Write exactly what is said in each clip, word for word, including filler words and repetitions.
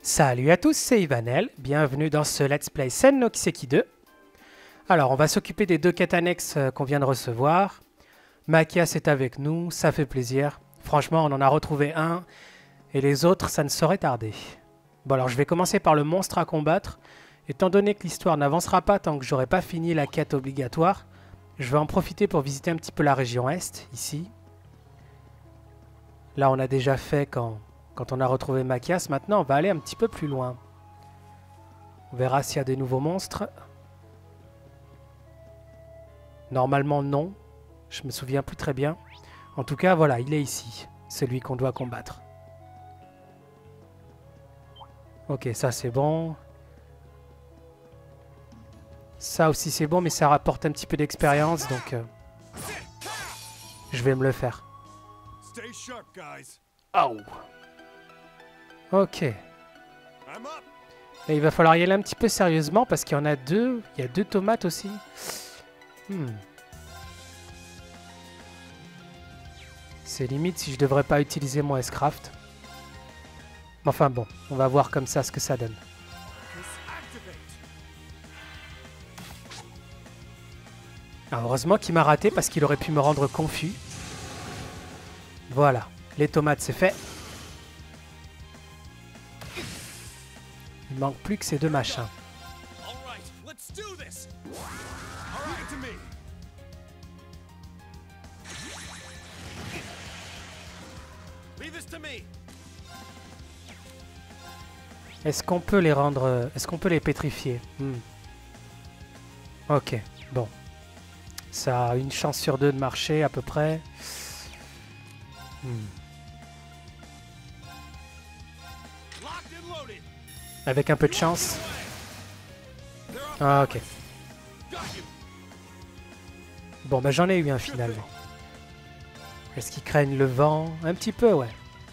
Salut à tous, c'est Ivanel, bienvenue dans ce Let's Play Sen no Kiseki deux. Alors, on va s'occuper des deux quêtes annexes qu'on vient de recevoir. Machias est avec nous, ça fait plaisir. Franchement, on en a retrouvé un, et les autres, ça ne saurait tarder. Bon, alors je vais commencer par le monstre à combattre. Étant donné que l'histoire n'avancera pas tant que j'aurai pas fini la quête obligatoire, je vais en profiter pour visiter un petit peu la région Est, ici. Là, on a déjà fait quand... Quand on a retrouvé Machias, maintenant on va aller un petit peu plus loin. On verra s'il y a des nouveaux monstres. Normalement non. Je me souviens plus très bien. En tout cas, voilà, il est ici. Celui qu'on doit combattre. Ok, ça c'est bon. Ça aussi c'est bon, mais ça rapporte un petit peu d'expérience, donc... Euh, je vais me le faire. Oh. Ok. Et il va falloir y aller un petit peu sérieusement parce qu'il y en a deux. Il y a deux tomates aussi. Hmm. C'est limite si je devrais pas utiliser mon S-Craft. Enfin bon, on va voir comme ça ce que ça donne. Alors heureusement qu'il m'a raté parce qu'il aurait pu me rendre confus. Voilà, les tomates c'est fait. Il manque plus que ces deux machins. Est-ce qu'on peut les rendre... Est-ce qu'on peut les pétrifier? hmm. Ok, bon. Ça a une chance sur deux de marcher à peu près. Hmm. Avec un peu de chance. Ah, ok. Bon, bah j'en ai eu un finalement. Est-ce qu'ils craignent le vent? Un petit peu, ouais.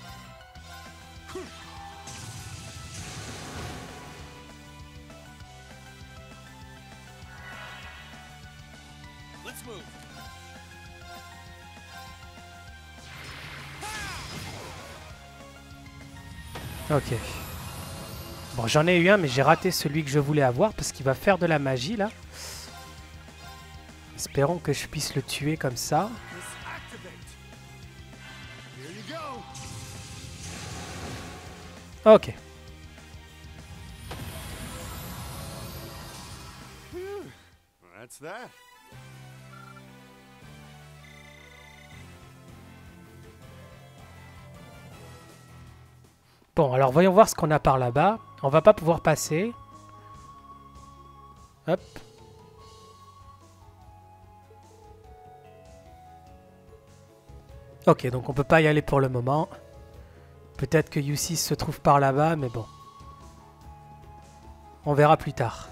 Ok. Bon, j'en ai eu un, mais j'ai raté celui que je voulais avoir parce qu'il va faire de la magie, là. Espérons que je puisse le tuer comme ça. Ok. Bon, alors voyons voir ce qu'on a par là-bas. On va pas pouvoir passer. Hop. Ok, donc on peut pas y aller pour le moment. Peut-être que U six se trouve par là-bas, mais bon. On verra plus tard.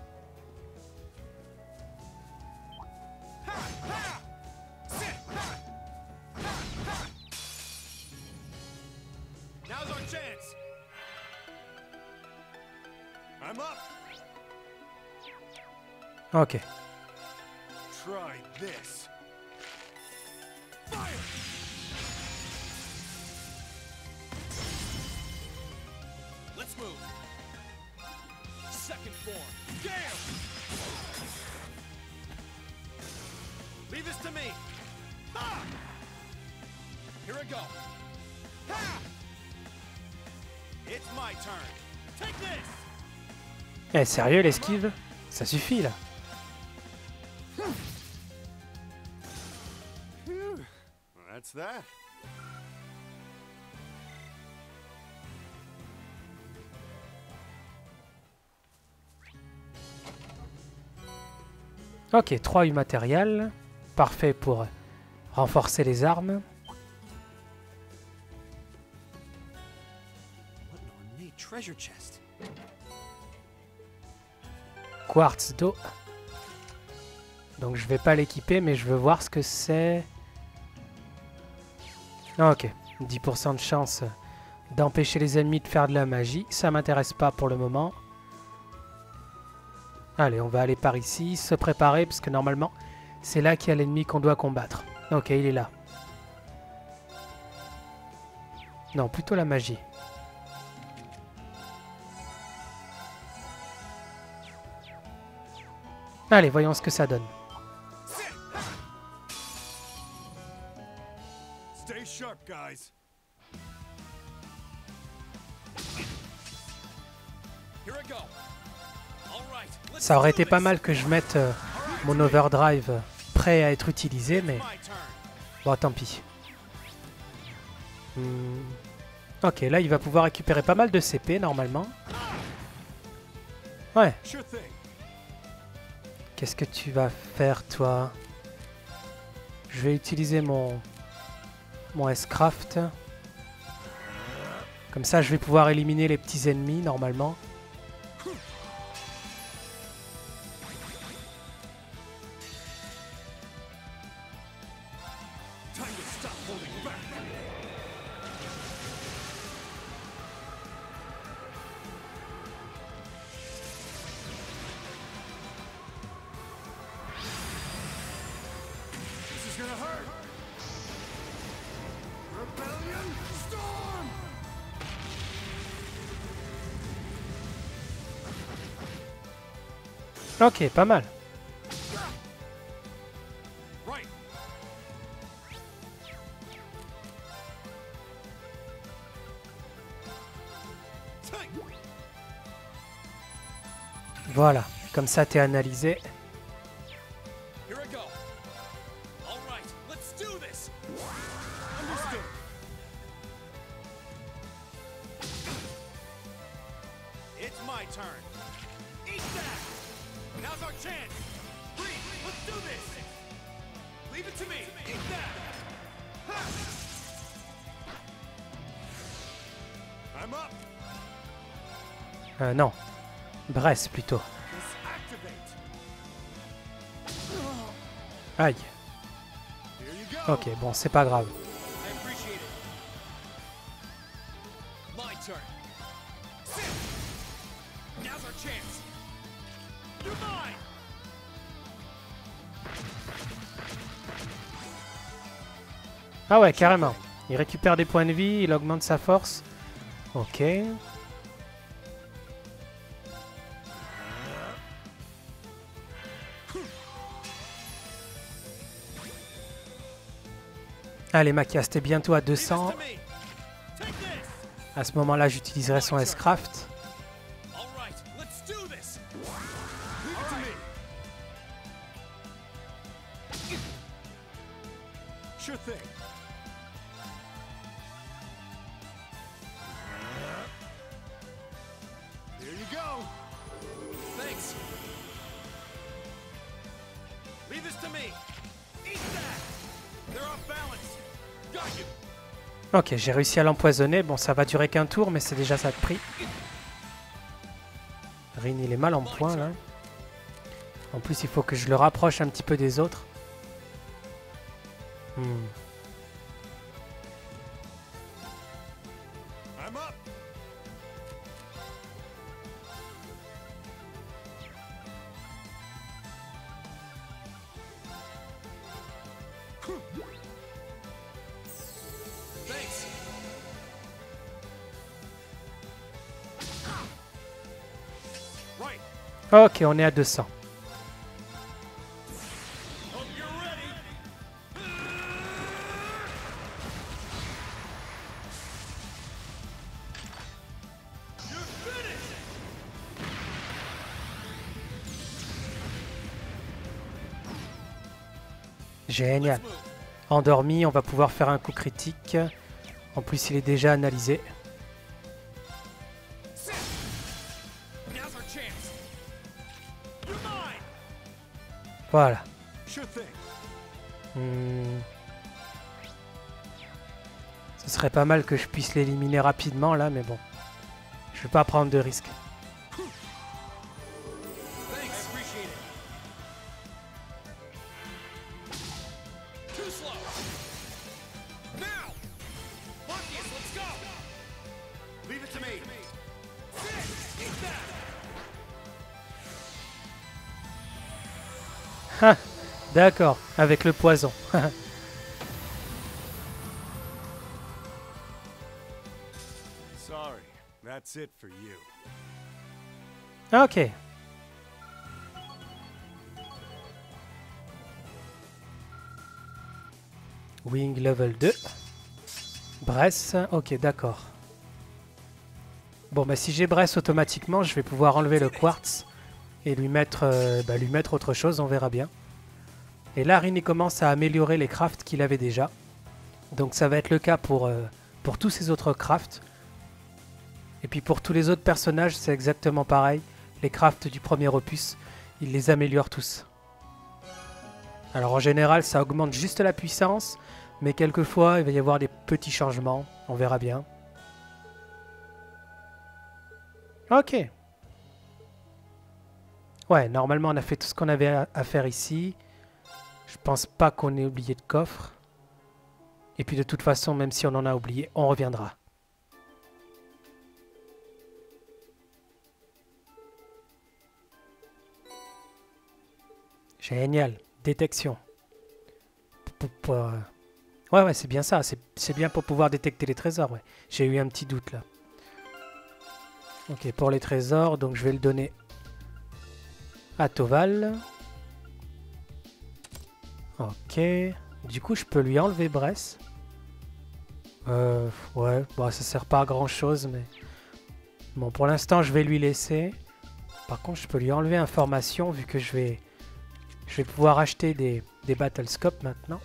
Ok. Try this. Let's move. Second form. Damn. Leave this to me. Ah! Here I go. Ha! It's my turn. Take this. Eh, sérieux, l'esquive? Ça suffit, là. That's that. Ok, trois U matériel. Parfait pour renforcer les armes. Quartz d'eau. Donc je vais pas l'équiper, mais je veux voir ce que c'est. Ok, dix pour cent de chance d'empêcher les ennemis de faire de la magie. Ça m'intéresse pas pour le moment. Allez, on va aller par ici, se préparer, parce que normalement, c'est là qu'il y a l'ennemi qu'on doit combattre. Ok, il est là. Non, plutôt la magie. Allez, voyons ce que ça donne. Stay sharp, guys. Here I go. All right. Let's Ça aurait do été pas this. mal que je mette euh, mon overdrive prêt à être utilisé, mais My turn. bon, tant pis. Hmm. Ok, là, il va pouvoir récupérer pas mal de C P, normalement. Ouais. Sure thing. Qu'est-ce que tu vas faire, toi? Je vais utiliser mon, mon S-Craft. Comme ça, je vais pouvoir éliminer les petits ennemis, normalement. Time to stop holding back. This is gonna hurt. Rebellion storm. Ok, pas mal. Right. Take. Voilà. Comme ça, t'es analysé. Here I go. All right, let's do this. Understood. It's my turn. Eat that. Now's our chance. Breathe. Let's do this. Leave it to me. Eat that. Ha! I'm up. Euh, non. Bresse, plutôt. Let's activate. Aïe. Here you go. Ok, bon, c'est pas grave. I appreciate it. My turn. Sit. Now's our chance. You're mine. Ah ouais, carrément. Il récupère des points de vie, il augmente sa force. Ok. Allez, Machias, t'es bientôt à deux Leave this cents. to me. Take this. À ce moment-là, j'utiliserai son S-Craft. All right, let's do this. Leave it to me. Sure thing. There you go. Thanks. Leave this to me. Eat that. They're off balance. Got you. Ok, j'ai réussi à l'empoisonner. Bon, ça va durer qu'un tour, mais c'est déjà ça de prix. Rin, il est mal en point, là. En plus, il faut que je le rapproche un petit peu des autres. Hmm. I'm up. Thanks. Right. Ok, on est à deux cents. Hope you're ready. You're finished. Génial. Let's move. Endormi, on va pouvoir faire un coup critique. En plus, il est déjà analysé. Sit. Now's our chance. You're mine. Voilà. Sure thing. Hmm. Ce serait pas mal que je puisse l'éliminer rapidement, là, mais bon. Je vais pas prendre de risques. Thanks. I appreciate it. Too slow. Now. Marcus, let's go. Leave it to me. Sit. Eat that. Ah, d'accord, avec le poison. Sorry. That's it for you. Ok. Wing level deux. Bresse, ok, d'accord. Bon, bah si j'ai Bresse automatiquement, je vais pouvoir enlever le quartz et lui mettre, euh, bah, lui mettre autre chose, on verra bien. Et là, Rin il commence à améliorer les crafts qu'il avait déjà. Donc ça va être le cas pour, euh, pour tous ces autres crafts. Et puis pour tous les autres personnages, c'est exactement pareil. Les crafts du premier opus, il les améliore tous. Alors en général, ça augmente juste la puissance, mais quelquefois, il va y avoir des petits changements. On verra bien. Ok. Ouais, normalement, on a fait tout ce qu'on avait à, à faire ici. Je pense pas qu'on ait oublié de coffre. Et puis de toute façon, même si on en a oublié, on reviendra. Génial. Détection. P- p- euh, Ouais, ouais, c'est bien ça. C'est c'est bien pour pouvoir détecter les trésors, ouais. J'ai eu un petit doute, là. Ok, pour les trésors, donc je vais le donner à Toval. Ok. Du coup, je peux lui enlever Bresse. Euh, ouais, bon, ça sert pas à grand-chose, mais... Bon, pour l'instant, je vais lui laisser. Par contre, je peux lui enlever information, vu que je vais... Je vais pouvoir acheter des, des Battlescopes maintenant.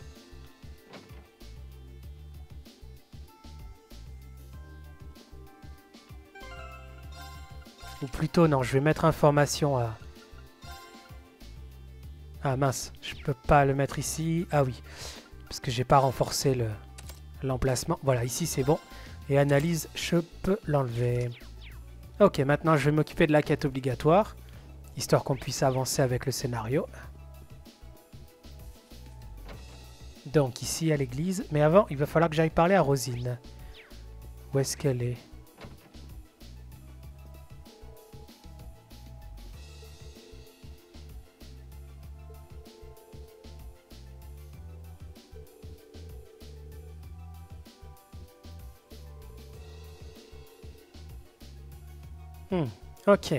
Ou plutôt, non, je vais mettre information à... Ah mince, je peux pas le mettre ici. Ah oui, parce que j'ai pas renforcé le l'emplacement. Voilà, ici c'est bon. Et analyse, je peux l'enlever. Ok, maintenant je vais m'occuper de la quête obligatoire, histoire qu'on puisse avancer avec le scénario. Donc ici à l'église. Mais avant, il va falloir que j'aille parler à Rosine. Où est-ce qu'elle est? Hmm, ok.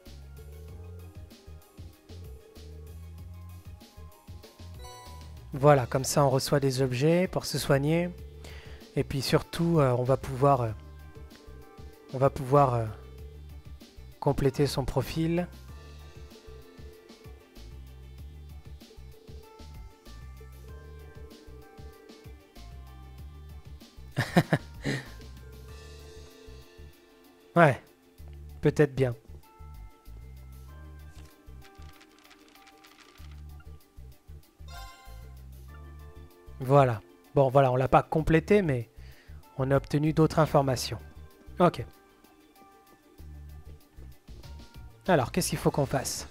Voilà, comme ça on reçoit des objets pour se soigner. Et puis surtout, euh, on va pouvoir, euh, on va pouvoir euh, compléter son profil. Ouais, peut-être bien. Voilà. Bon, voilà, on l'a pas complété, mais on a obtenu d'autres informations. Ok. Alors, qu'est-ce qu'il faut qu'on fasse?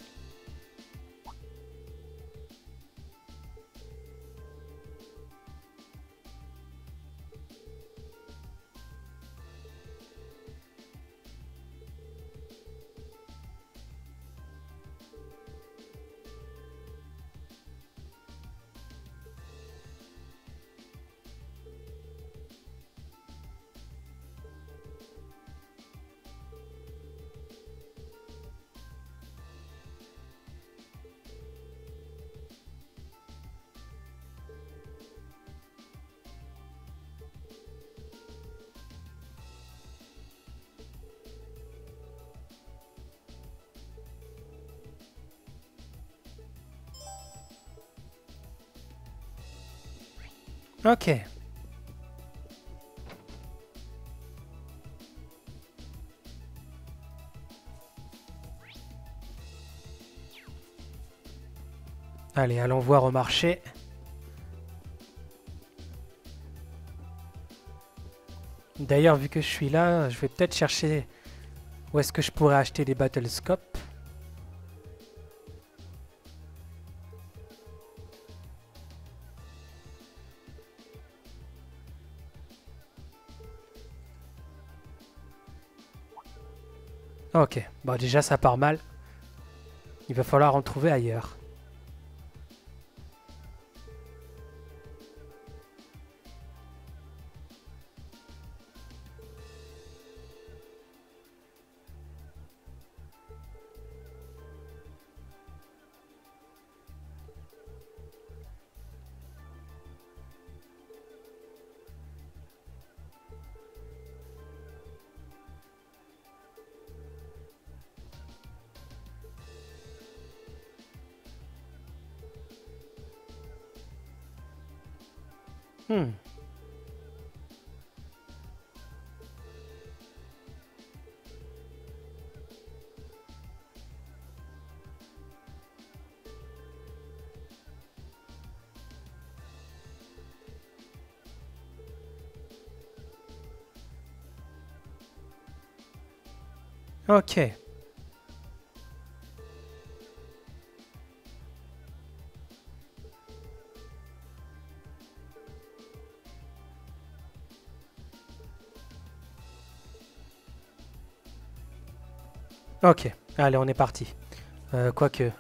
Ok. Allez, allons voir au marché. D'ailleurs, vu que je suis là, je vais peut-être chercher où est-ce que je pourrais acheter des Battlescopes. Ok, bon déjà ça part mal. Il va falloir en trouver ailleurs. Hmm. Ok. Ok. Allez, on est parti. Euh, Quoique.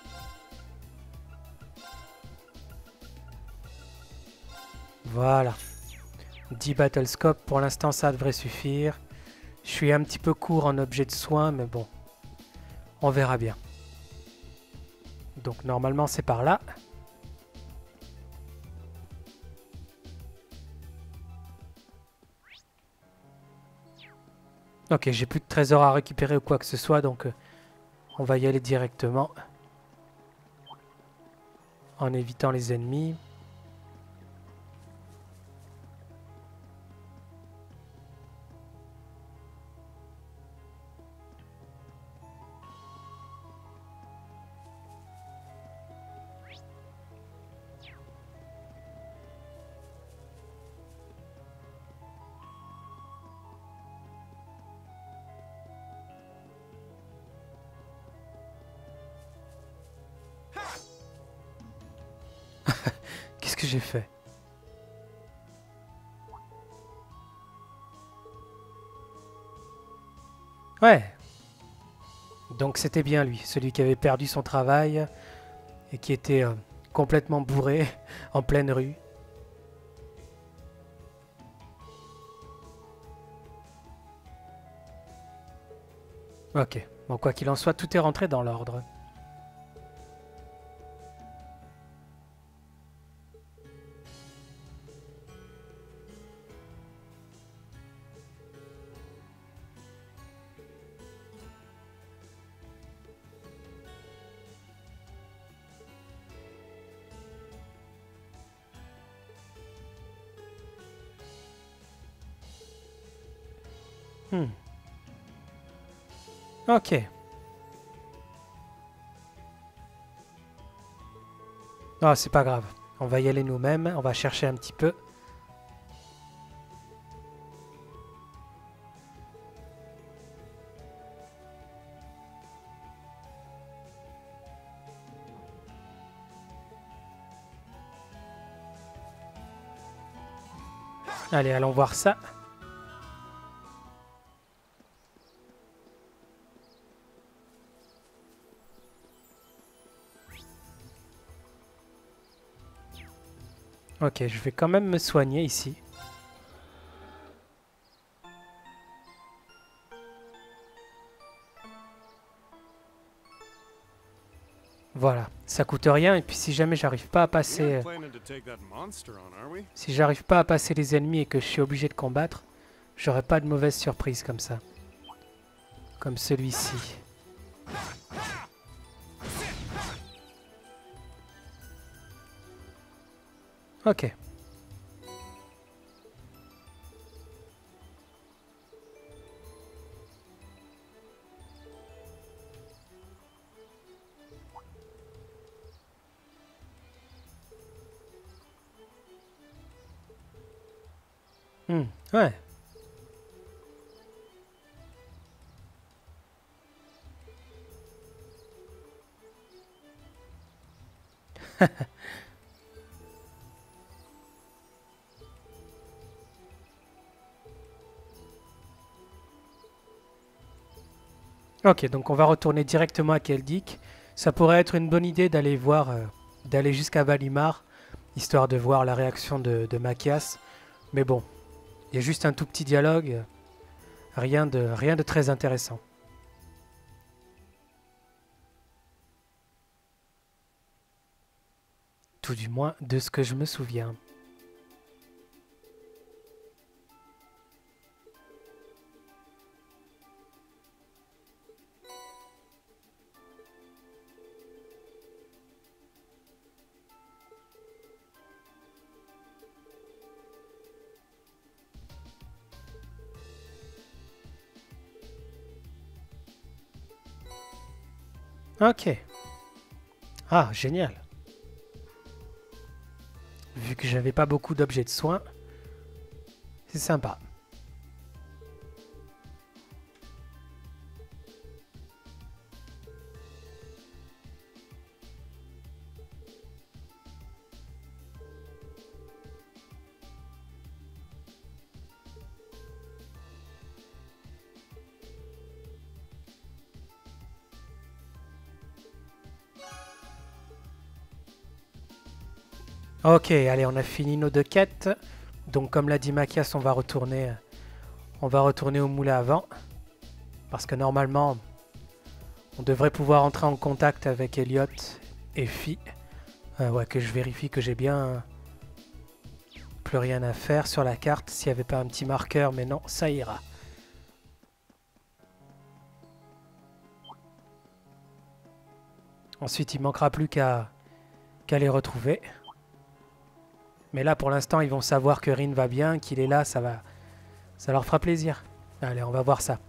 Voilà. dix battle scope. Pour l'instant, ça devrait suffire. Je suis un petit peu court en objet de soin, mais bon. On verra bien. Donc, normalement, c'est par là. Ok, j'ai plus de trésors à récupérer ou quoi que ce soit, donc euh, on va y aller directement. En évitant les ennemis. Qu'est-ce que j'ai fait? Ouais. Donc c'était bien lui, celui qui avait perdu son travail et qui était euh, complètement bourré en pleine rue. Ok. Bon, quoi qu'il en soit, tout est rentré dans l'ordre. Hmm. Ok. Ah, c'est pas grave. On va y aller nous-mêmes. On va chercher un petit peu. Allez, allons voir ça. Ok, je vais quand même me soigner ici. Voilà, ça coûte rien et puis si jamais j'arrive pas à We passer, aren't euh, planning to take that monster on, are we? si j'arrive pas à passer les ennemis et que je suis obligé de combattre, j'aurai pas de mauvaise surprise comme ça, comme celui-ci. Ok. Hmm, ouais. Ok, donc on va retourner directement à Keldik. Ça pourrait être une bonne idée d'aller voir, euh, d'aller jusqu'à Valimar, histoire de voir la réaction de, de Machias. Mais bon, il y a juste un tout petit dialogue, euh, rien de, rien de très intéressant. Tout du moins de ce que je me souviens. Ok. Ah, génial. Vu que j'avais pas beaucoup d'objets de soins, c'est sympa. Ok, allez, on a fini nos deux quêtes. Donc, comme l'a dit Machias, on va retourner, on va retourner au moulin à vent. Parce que normalement, on devrait pouvoir entrer en contact avec Elliot et Fi. Euh, ouais, que je vérifie que j'ai bien plus rien à faire sur la carte. S'il n'y avait pas un petit marqueur, mais non, ça ira. Ensuite, il manquera plus qu'à qu'à les retrouver. Mais là, pour l'instant, ils vont savoir que Rin va bien, qu'il est là, ça va, ça leur fera plaisir. Allez, on va voir ça.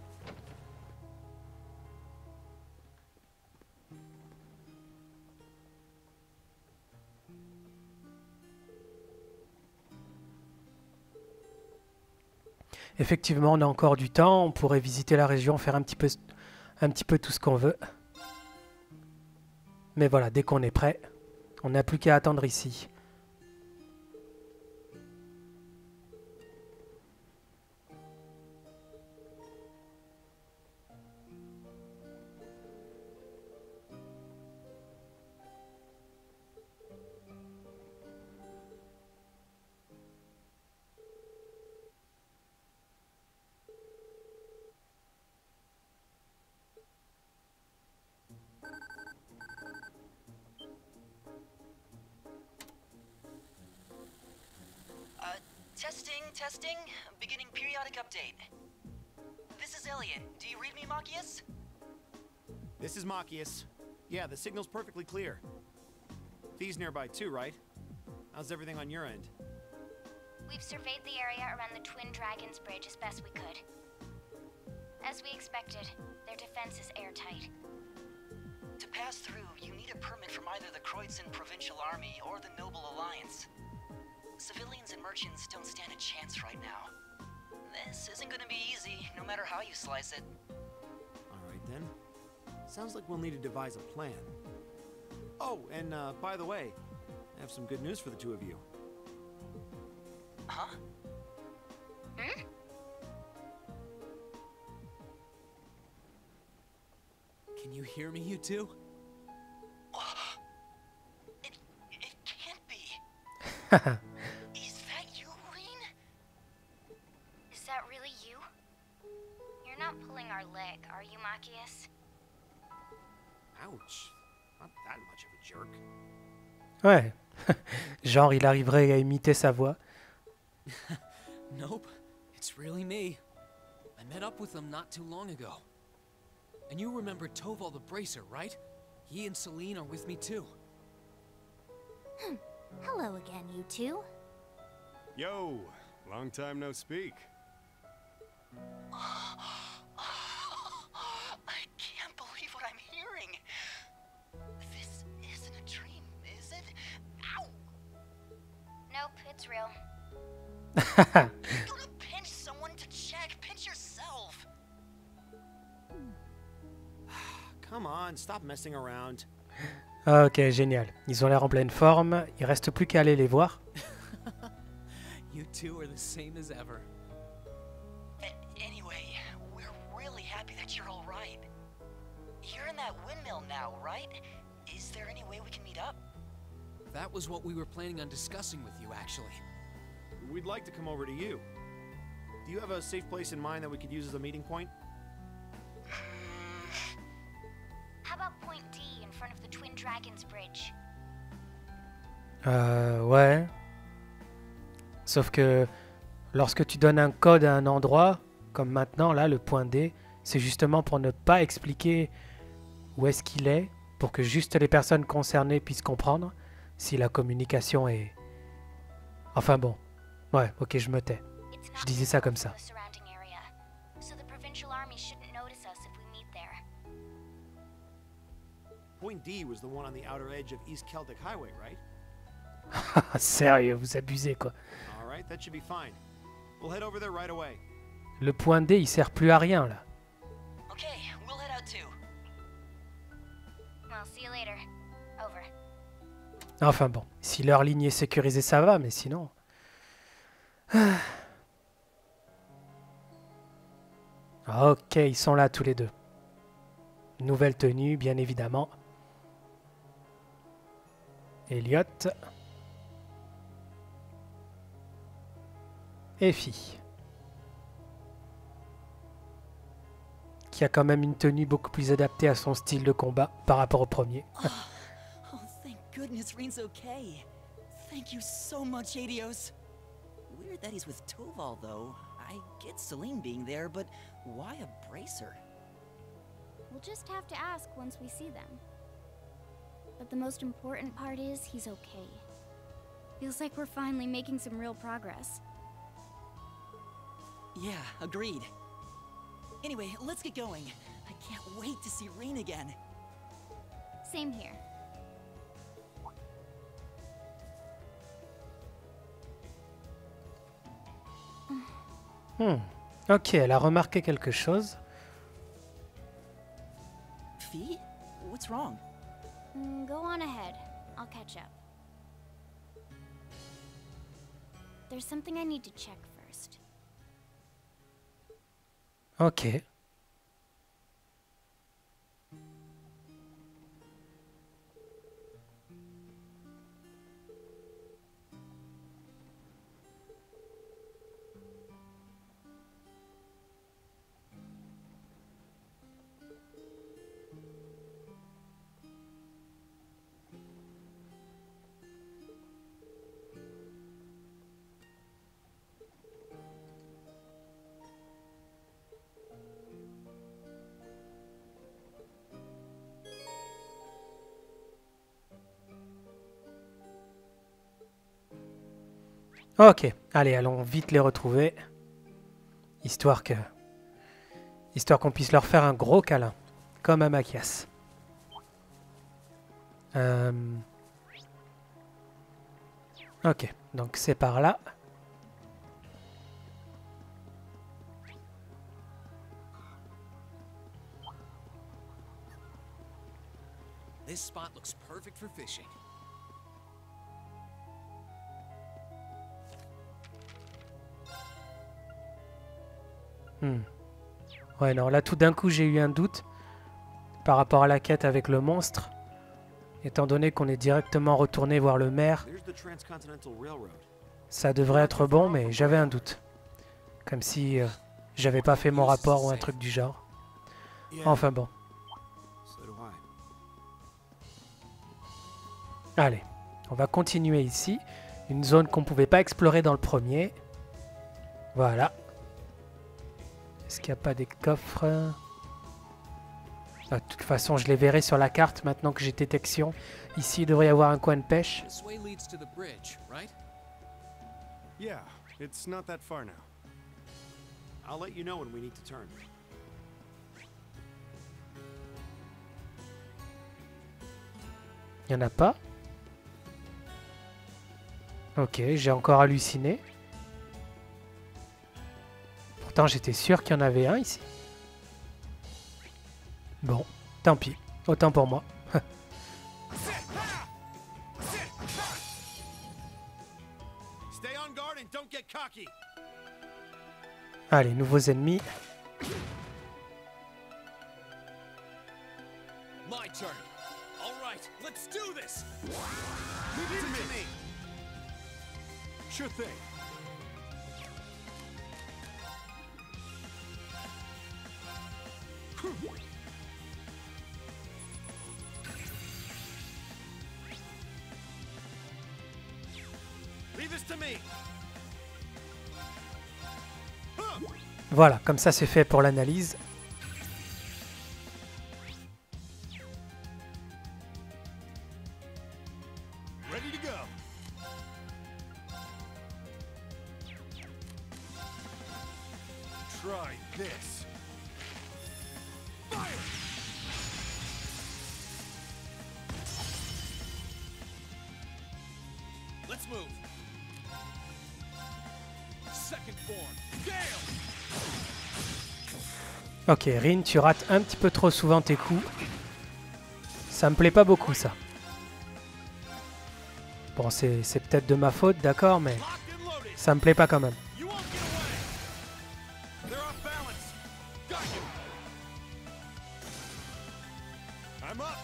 Effectivement, on a encore du temps, on pourrait visiter la région, faire un petit peu, un petit peu tout ce qu'on veut. Mais voilà, dès qu'on est prêt, on n'a plus qu'à attendre ici. Testing, testing. Beginning periodic update. This is Elliot. Do you read me, Machias? This is Machias. Yeah, the signal's perfectly clear. Fee's nearby too, right? How's everything on your end? We've surveyed the area around the Twin Dragons Bridge as best we could. As we expected, their defense is airtight. To pass through, you need a permit from either the Kreuzin Provincial Army or the Noble Alliance. Civilians and merchants don't stand a chance right now. This isn't gonna be easy, no matter how you slice it. Alright then. Sounds like we'll need to devise a plan. Oh, and uh, by the way, I have some good news for the two of you. Huh? Hmm? Can you hear me, you two? It... it can't be. Is that you, Rin? Is that really you? You're not pulling our leg, are you, Machias? Ouch. Not that much of a jerk. Ouais. Genre, il arriverait à imiter sa voix. Nope, it's really me. I met up with them not too long ago. And you remember Toval the Bracer, right? He and Celine are with me too. Hello again, you two. Yo, long time no speak. I can't believe what I'm hearing. This isn't a dream, is it? Ow! Nope, it's real. You're gonna pinch someone to check. Pinch yourself. Come on, stop messing around. Ok, génial. Ils ont l'air en pleine forme. Il reste plus qu'à aller les voir. You two are the same as ever. A- anyway, we're really happy that you're all right. You're in that windmill now, right? Is there any way we can meet up? That was what we were planning on discussing with you, actually. We'd like to come over to you. Do you have a safe place in mind that we could use as a meeting point? How about Point D in front of the Twin Dragons Bridge? Euh, ouais. Sauf que lorsque tu donnes un code à un endroit, comme maintenant, là, le point D, c'est justement pour ne pas expliquer où est-ce qu'il est, pour que juste les personnes concernées puissent comprendre si la communication est... Enfin bon. Ouais, ok, je me tais. It's Je not disais ça visible comme from ça. the surrounding area, so the provincial army shouldn't notice us if we meet there. Point D was the one on the outer edge of East Celtic Highway, right? Sérieux, vous abusez quoi. All right, that should be fine. We'll head over there right away. Le point D, il sert plus à rien là. Okay, we'll head out too. Well, see you later. Over. Enfin bon, si leur ligne est sécurisée, ça va, mais sinon... Ok, ils sont là tous les deux. Nouvelle tenue, bien évidemment. Elliot. Et fille. Qui a quand même une tenue beaucoup plus adaptée à son style de combat par rapport au premier. Oh, thank goodness Reen's okay. Thank you so much, Adios. Weird that he's with Toval, though. I get Celine being there, but why a bracer? We'll just have to ask once we see them. But the most important part is he's okay. Feels like we're finally making some real progress. Yeah, agreed. Anyway, let's get going. I can't wait to see Reen again. Same here. Hmm. Ok, elle a remarqué quelque chose. Fee? What's wrong? Mm, go on ahead. I'll catch up. There's something I need to check first. Ok. Ok, allez, allons vite les retrouver. Histoire que... Histoire qu'on puisse leur faire un gros câlin. Comme à Machias. Euh... Ok, donc c'est par là. This spot looks perfect for fishing. Hmm. Ouais, non, là tout d'un coup j'ai eu un doute par rapport à la quête avec le monstre. Étant donné qu'on est directement retourné voir le maire, There's the Transcontinental Railroad. ça devrait être bon, mais j'avais un doute. Comme si euh, j'avais pas fait mon rapport ou un truc du genre. Yeah, Enfin bon. so do I. Allez, on va continuer ici. Une zone qu'on pouvait pas explorer dans le premier. Voilà. Est-ce qu'il n'y a pas des coffres? Ah, de toute façon, je les verrai sur la carte maintenant que j'ai détection. Ici, il devrait y avoir un coin de pêche. This way leads to the bridge, right? Yeah, it's not that far now. I'll let you know when we need to turn. Il n'y en a pas. Ok, j'ai encore halluciné. Pourtant, j'étais sûr qu'il y en avait un ici. Bon, tant pis. Autant pour moi. Stay on guard and don't get cocky. Allez, nouveaux ennemis. My turn. All right, let's do this. Leave it to me. Sure thing. Leave this to me. Voilà, comme ça c'est fait pour l'analyse. Ready to go. Try this. Fire. Let's move. Second form. Gale. Ok, Rin, tu rates un petit peu trop souvent tes coups. Ça me plaît pas beaucoup, ça. Bon, c'est c'est peut-être de ma faute, d'accord, mais Locked and loaded. ça me plaît pas quand même. You won't get away. They're off balance. Got you. I'm up.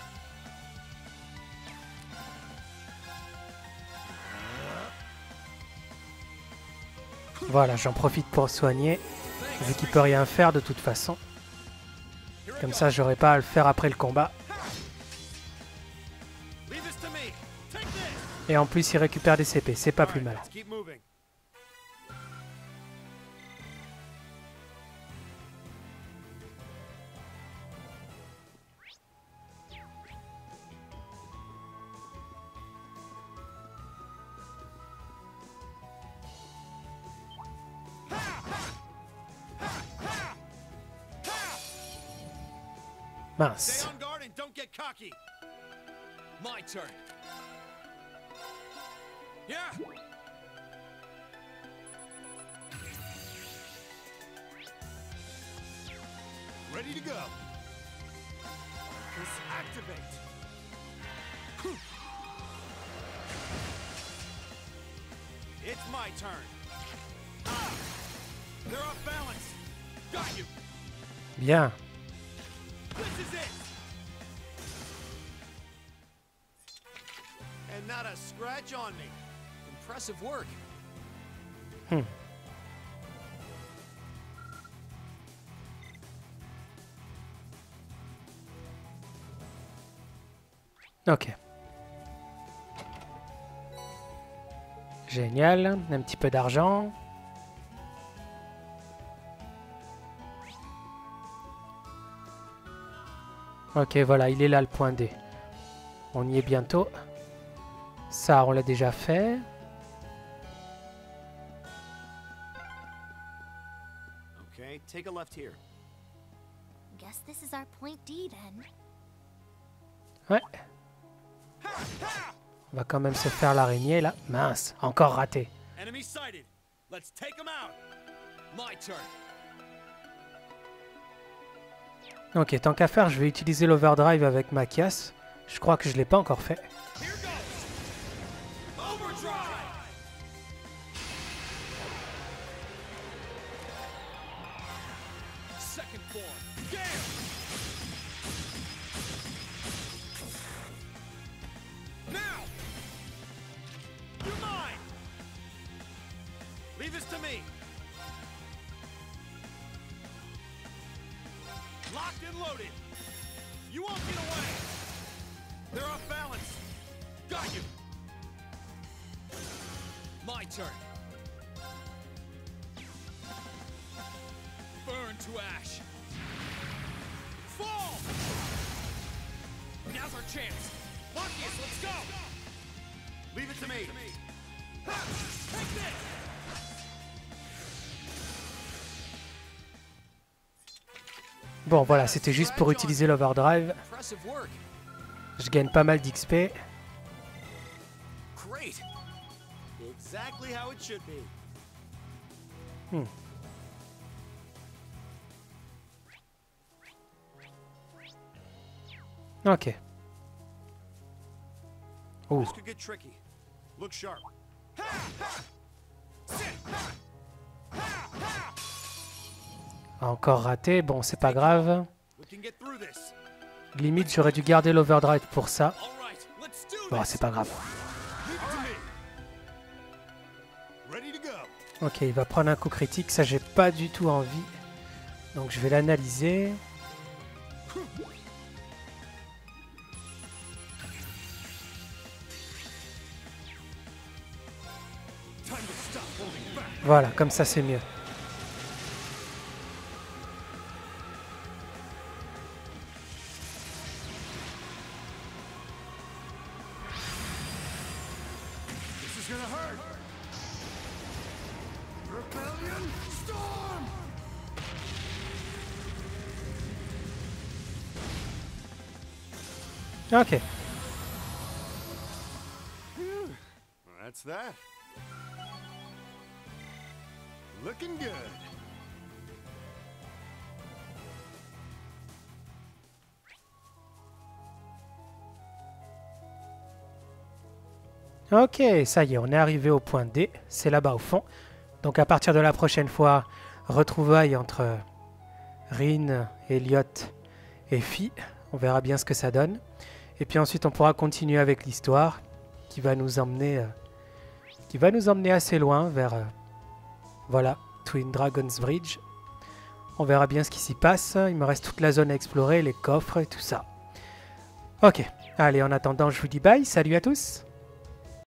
Voilà, j'en profite pour soigner, vu qu'il peut rien faire de toute façon. Here it Comme goes. ça, j'aurai pas à le faire après le combat. Leave this to me. Take this. Et en plus, il récupère des C P, c'est pas plus All right, mal. let's keep moving. Mince. Stay on guard and don't get cocky. My turn. Yeah. Ready to go. Activate. It's my turn. Ah! They're off balance. Got you. Bien. This is it. And not a scratch on me. Impressive work. Hmm. Ok. Génial. Un petit peu d'argent. Ok, voilà, il est là le point D. On y est bientôt. Ça, on l'a déjà fait. Okay, take a left here. Guess this is our point D then. Ouais. On va quand même se faire l'araignée là. Mince, encore raté. Enemy sighted. Let's take them out. My turn. Ok, tant qu'à faire, je vais utiliser l'overdrive avec Machias. Je crois que je l'ai pas encore fait. Here goes. Overdrive. Second form. Gale. Now. You're mine. Leave this to me. Locked and loaded. You won't get away. They're off balance. Got you. My turn. Burn to ash. Fall. Now's our chance. Marcus, let's go. Leave it to me. Ha! Take this. Bon, voilà, c'était juste pour utiliser l'overdrive. Impressive work. Je gagne pas mal d'X P. Great. Exactly how it should be. Hmm. Ok. Ouh. This could get tricky. Look sharp. Ha! Ha! Sit! Ha! Ha! Ha! Encore raté. Bon, c'est pas grave. We can get through this. Limite, j'aurais dû garder l'overdrive pour ça. All right, let's do Bon, this. c'est pas grave. Leave it to me. Ready to go. Ok, il va prendre un coup critique. Ça, j'ai pas du tout envie. Donc, je vais l'analyser. Time to stop holding back. Voilà, comme ça, c'est mieux. This is gonna hurt. Rebellion storm. Ok. That What's that? Looking good. Ok, ça y est, on est arrivé au point D. C'est là-bas au fond. Donc à partir de la prochaine fois, retrouvailles entre Rin, Elliot et Fi. On verra bien ce que ça donne. Et puis ensuite, on pourra continuer avec l'histoire qui va nous emmener, euh, qui va nous emmener assez loin vers, euh, voilà, Twin Dragon's Bridge. On verra bien ce qui s'y passe. Il me reste toute la zone à explorer, les coffres et tout ça. Ok, allez, en attendant, je vous dis bye. Salut à tous.